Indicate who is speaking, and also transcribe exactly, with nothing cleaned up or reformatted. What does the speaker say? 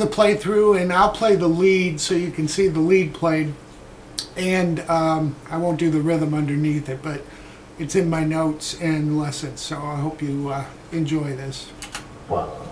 Speaker 1: the playthrough, and I'll play the lead so you can see the lead played. And um, I won't do the rhythm underneath it, but it's in my notes and lessons, so I hope you uh, enjoy this.
Speaker 2: Well,